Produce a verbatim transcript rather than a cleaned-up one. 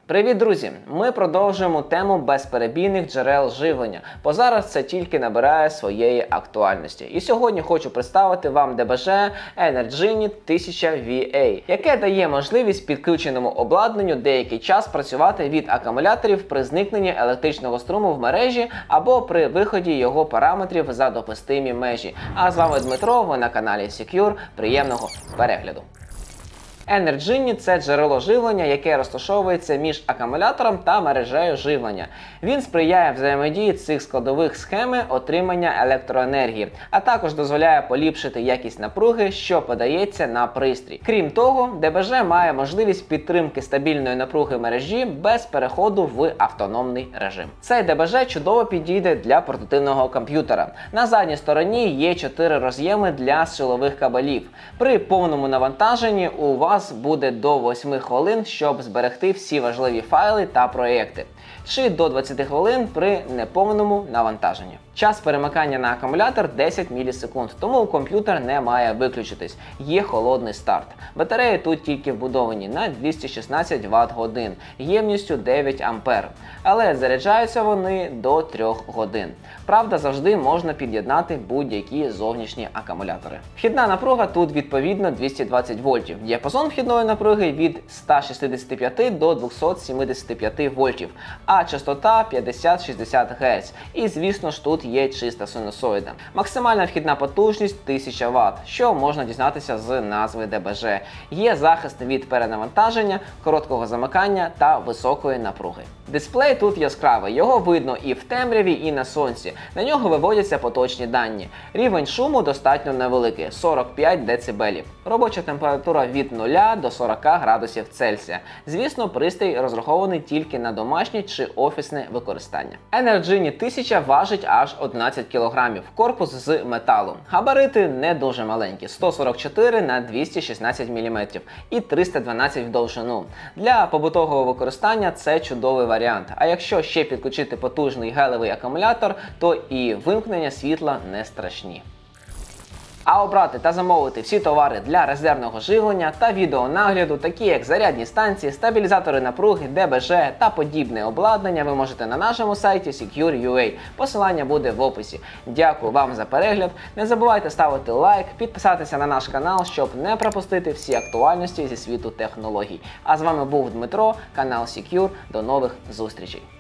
Привіт, друзі! Ми продовжуємо тему безперебійних джерел живлення, бо зараз це тільки набирає своєї актуальності. І сьогодні хочу представити вам ДБЖ Energiny тисяча ві ей, яке дає можливість підключеному обладнанню деякий час працювати від акумуляторів при зникненні електричного струму в мережі або при виході його параметрів за допустимі межі. А з вами Дмитро, ви на каналі Secure. Приємного перегляду! Energiny – це джерело живлення, яке розташовується між акумулятором та мережею живлення. Він сприяє взаємодії цих складових схеми отримання електроенергії, а також дозволяє поліпшити якість напруги, що подається на пристрій. Крім того, ДБЖ має можливість підтримки стабільної напруги мережі без переходу в автономний режим. Цей ДБЖ чудово підійде для портативного комп'ютера. На задній стороні є чотири роз'єми для силових кабелів. При повному навантаженні у вас буде до восьми хвилин, щоб зберегти всі важливі файли та проєкти, чи до двадцяти хвилин при неповному навантаженні. Час перемикання на акумулятор десять мілісекунд, тому комп'ютер не має виключитись. Є холодний старт. Батареї тут тільки вбудовані на двісті шістнадцять ватт годин, ємністю дев'ять ампер. Але заряджаються вони до трьох годин. Правда, завжди можна під'єднати будь-які зовнішні акумулятори. Вхідна напруга тут відповідно двісті двадцять вольтів. Діапазон вхідної напруги від ста шістдесяти п'яти до двохсот сімдесяти п'яти вольтів, а частота п'ятдесят шістдесят герц. І звісно ж тут є чиста синусоїда. Максимальна вхідна потужність тисяча ватт, що можна дізнатися з назви ДБЖ. Є захист від перенавантаження, короткого замикання та високої напруги. Дисплей тут яскравий, його видно і в темряві, і на сонці. На нього виводяться поточні дані. Рівень шуму достатньо невеликий – сорок п'ять децибелів. Робоча температура від нуля до сорока градусів Цельсія. Звісно, пристрій розрахований тільки на домашнє чи офісне використання. Energiny тисяча важить аж одинадцять кілограмів, корпус з металу. Габарити не дуже маленькі – сто сорок чотири на двісті шістнадцять міліметрів і триста дванадцять в довжину. Для побутового використання це чудовий варіант. А якщо ще підключити потужний гелевий акумулятор, то і вимкнення світла не страшні. А обрати та замовити всі товари для резервного живлення та відеонагляду, такі як зарядні станції, стабілізатори напруги, ДБЖ та подібне обладнання, ви можете на нашому сайті Secure точка ю а. Посилання буде в описі. Дякую вам за перегляд. Не забувайте ставити лайк, підписатися на наш канал, щоб не пропустити всі актуальності зі світу технологій. А з вами був Дмитро, канал Secure. До нових зустрічей.